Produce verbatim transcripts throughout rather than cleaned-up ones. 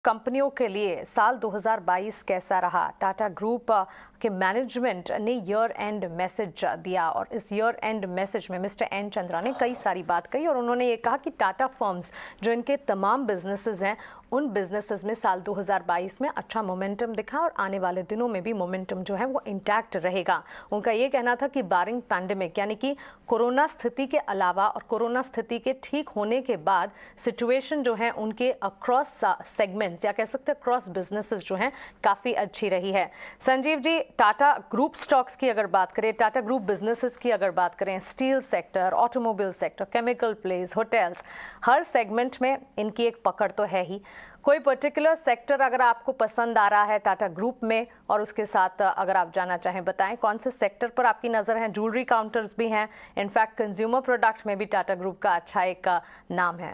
कंपनियों के लिए साल दो हज़ार बाईस कैसा रहा? टाटा ग्रुप के मैनेजमेंट ने ईयर एंड मैसेज दिया और इस ईयर एंड मैसेज में मिस्टर एन चंद्रा ने कई सारी बात कही और उन्होंने ये कहा कि टाटा फर्म्स जो इनके तमाम बिजनेसेस हैं उन बिजनेसेस में साल दो हज़ार बाईस में अच्छा मोमेंटम दिखा और आने वाले दिनों में भी मोमेंटम जो है वो इंटैक्ट रहेगा। उनका ये कहना था कि बारिंग पैंडेमिक यानी कि कोरोना स्थिति के अलावा और कोरोना स्थिति के ठीक होने के बाद सिचुएशन जो है उनके अक्रॉस सेगमेंट्स या कह सकते हैं क्रॉस बिजनेसेस जो हैं काफ़ी अच्छी रही है। संजीव जी, टाटा ग्रुप स्टॉक्स की अगर बात करें, टाटा ग्रुप बिजनेसेस की अगर बात करें, steel sector, automobile sector, chemical place, hotels, हर सेगमेंट में इनकी एक पकड़ तो है ही। कोई पर्टिकुलर सेक्टर अगर आपको पसंद आ रहा है टाटा ग्रुप में, और उसके साथ अगर आप जाना चाहें बताएं कौन से सेक्टर पर आपकी नज़र है? ज्वेलरी काउंटर्स भी हैं, इनफैक्ट कंज्यूमर प्रोडक्ट में भी टाटा ग्रुप का अच्छा एक नाम है।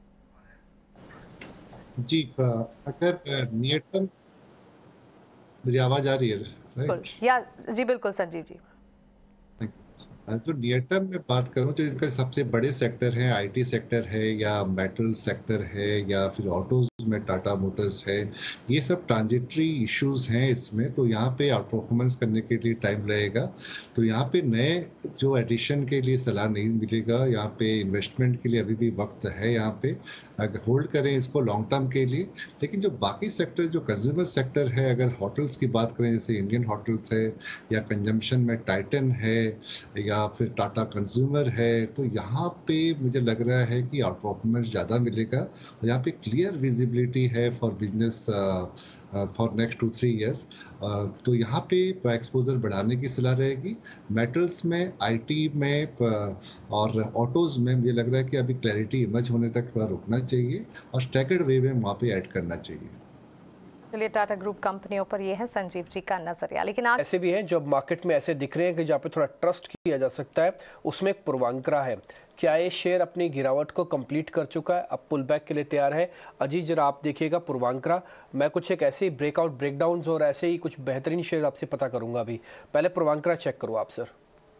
जी, अगर नियर टर्म मेरी आवाज आ रही है, राइट? या जी बिल्कुल संजीव जी। जो नियर टर्म में बात करूं तो इनका सबसे बड़े सेक्टर है आईटी सेक्टर है या मेटल सेक्टर है या फिर ऑटोज में टाटा मोटर्स है। ये सब ट्रांजिटरी इश्यूज हैं इसमें, तो यहाँ पे आउट परफॉर्मेंस करने के लिए टाइम लगेगा। तो यहाँ पे नए जो एडिशन के लिए सलाह नहीं मिलेगा, यहाँ पे इन्वेस्टमेंट के लिए अभी भी वक्त है। यहाँ पे अगर होल्ड करें इसको लॉन्ग टर्म के लिए। लेकिन जो बाकी सेक्टर जो कंज्यूमर सेक्टर है, अगर होटल्स की बात करें जैसे इंडियन होटल्स है या कंजम्पशन में टाइटन है या फिर टाटा कंज्यूमर है, तो यहाँ पे मुझे लग रहा है कि आउट परफॉर्मेंस ज़्यादा मिलेगा। और यहाँ पे क्लियर विजिबिलिटी है for business for next two three years. तो यहाँ पे एक्सपोजर बढ़ाने की सलाह रहेगी। मेटल्स में, आईटी में और ऑटोज में मुझे लग रहा है कि अभी क्लैरिटी इमर्ज होने तक थोड़ा रुकना चाहिए और स्टैगर्ड वे में वहाँ पे ऐड करना चाहिए। चलिए, टाटा ग्रुप कंपनियों पर ये है संजीव जी का नजरिया। लेकिन आज ऐसे भी हैं जो मार्केट में ऐसे दिख रहे हैं कि जहाँ पे थोड़ा ट्रस्ट किया जा सकता है, उसमें एक पूर्वांकरा है। क्या ये शेयर अपनी गिरावट को कंप्लीट कर चुका है, अब पुल बैक के लिए तैयार है? अजीत जरा आप देखिएगा पूर्वांकरा। मैं कुछ एक ऐसे ही ब्रेकआउट ब्रेकडाउन और ऐसे ही कुछ बेहतरीन शेयर आपसे पता करूंगा। अभी पहले पूर्वांकरा चेक करो आप सर।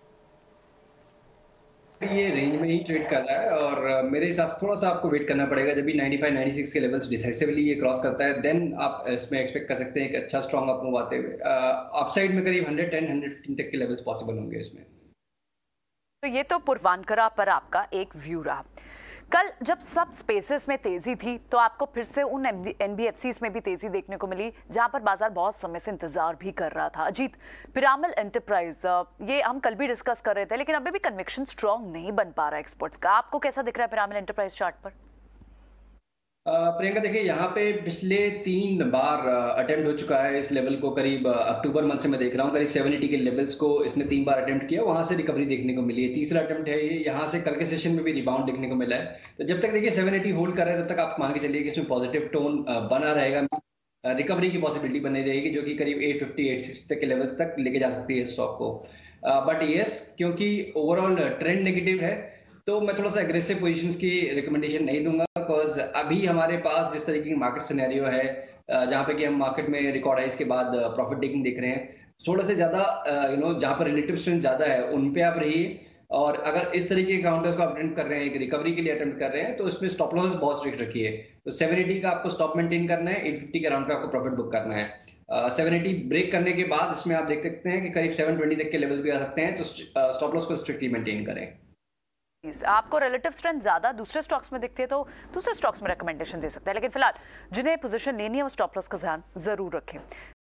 ये रेंज में ही ट्रेड कर रहा है और मेरे हिसाब से थोड़ा सा आपको वेट करना पड़ेगा। जब भी पचानवे छियानवे के लेवल्स डिसाइसिवली ये क्रॉस करता है, देन आप इसमें एक्सपेक्ट कर सकते हैं एक अच्छा स्ट्रॉन्ग अप मूव आते हुए। अपसाइड में करीब एक सौ दस, एक सौ पंद्रह तक के लेवल्स पॉसिबल होंगे इसमें। तो ये तो पूर्वांकरा पर आपका एक व्यू रहा। कल जब सब स्पेसेस में तेजी थी तो आपको फिर से उन एनबीएफसीज में भी तेजी देखने को मिली जहां पर बाजार बहुत समय से इंतजार भी कर रहा था। अजीत, पिरामल एंटरप्राइज, ये हम कल भी डिस्कस कर रहे थे, लेकिन अभी भी कन्विक्शन स्ट्रांग नहीं बन पा रहा एक्सपोर्ट्स का। आपको कैसा दिख रहा है पिरामल एंटरप्राइज चार्ट पर? प्रियंका देखिए, यहाँ पे पिछले तीन बार अटेम्प्ट हो चुका है इस लेवल को। करीब अक्टूबर मंथ से मैं देख रहा हूँ करीब सत्तर अस्सी के लेवल्स को इसने तीन बार अटेम्प्ट किया, वहां से रिकवरी देखने को मिली है। तीसरा अटेम्प्ट है ये, यहाँ से कल के सेशन में भी रिबाउंड देखने को मिला है। तो जब तक देखिए सत्तर अस्सी होल्ड कर रहे हैं तब तक आप मान के चलिए कि इसमें पॉजिटिव टोन बना रहेगा। रिकवरी की पॉसिबिलिटी बनी रहेगी जो कि करीब आठ सौ पचास, आठ सौ साठ तक के लेवल्स तक लेके जा सकती है स्टॉक को। बट यस, क्योंकि ओवरऑल ट्रेंड नेगेटिव है तो मैं थोड़ा सा एग्रेसिव पोजीशंस की रिकमेंडेशन नहीं दूंगा। बिकॉज अभी हमारे पास जिस तरीके की मार्केट सिनेरियो है जहाँ पे कि हम मार्केट में रिकॉर्ड हाइस के बाद प्रॉफिट टेकिंग देख रहे हैं, थोड़ा से ज्यादा यू नो जहाँ पर रिलेटिव स्ट्रेंथ ज्यादा है उन पे आप रहिए। और अगर इस तरीके के काउंटर्स को आप अटेम्प्ट कर रहे हैं, एक रिकवरी के लिए अटेम्प्ट कर रहे हैं, तो इसमें स्टॉप लॉस बहुत स्ट्रिक्ट रखिए। तो सेवन एटी का आपको स्टॉप मेंटेन करना है, एट फिफ्टी के अराउंड पे आपको प्रॉफिट बुक करना है। सेवन एटी ब्रेक करने के बाद इसमें आप देख सकते हैं कि करीब सेवन ट्वेंटी तक के लेवल्स भी आ सकते हैं। तो स्टॉप लॉस को स्ट्रिक्टली मेंटेन करें। आपको रिलेटिव स्ट्रेंथ ज्यादा दूसरे स्टॉक्स में दिखते हैं तो दूसरे स्टॉक्स में रिकमेंडेशन दे सकते हैं, लेकिन फिलहाल जिन्हें पोजीशन लेनी है वो स्टॉप लॉस का ध्यान जरूर रखें।